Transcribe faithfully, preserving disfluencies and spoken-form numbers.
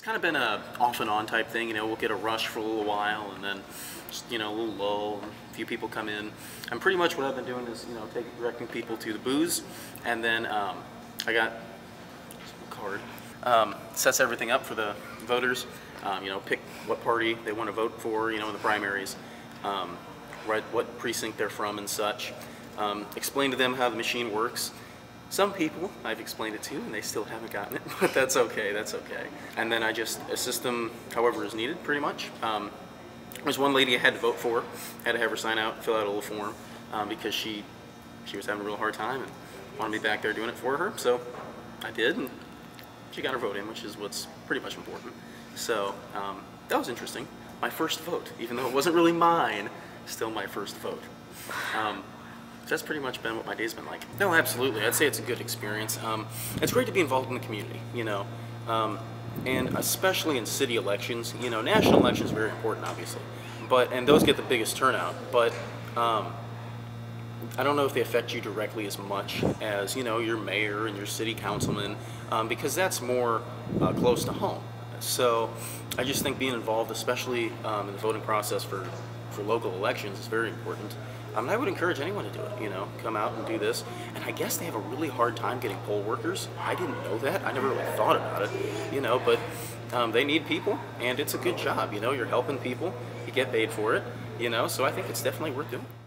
kind of been a off and on type thing. You know, we'll get a rush for a little while, and then just, you know, a little lull, and a few people come in. And pretty much what I've been doing is, you know, taking directing people to the booths, and then um, I got a card. Um, sets everything up for the voters. Um, you know, pick what party they want to vote for. You know, in the primaries, um, right, what precinct they're from and such. Um, explain to them how the machine works. Some people I've explained it to, and they still haven't gotten it, but that's okay, that's okay. And then I just assist them however is needed, pretty much. Um, there's one lady I had to vote for, had to have her sign out, fill out a little form, um, because she she was having a real hard time and wanted me back there doing it for her, so I did, and she got her vote in, which is what's pretty much important. So um, that was interesting. My first vote, even though it wasn't really mine, still my first vote. Um, That's pretty much been what my day's been like. No, absolutely. I'd say it's a good experience. Um, it's great to be involved in the community, you know, um, and especially in city elections. You know, national elections are very important, obviously, but and those get the biggest turnout. But um, I don't know if they affect you directly as much as, you know, your mayor and your city councilman, um, because that's more uh, close to home. So I just think being involved, especially um, in the voting process for for local elections, is very important. Um, and I would encourage anyone to do it, you know, come out and do this. And I guess they have a really hard time getting poll workers. I didn't know that. I never really thought about it, you know, but um, they need people, and it's a good job, you know, you're helping people, you get paid for it, you know, so I think it's definitely worth doing.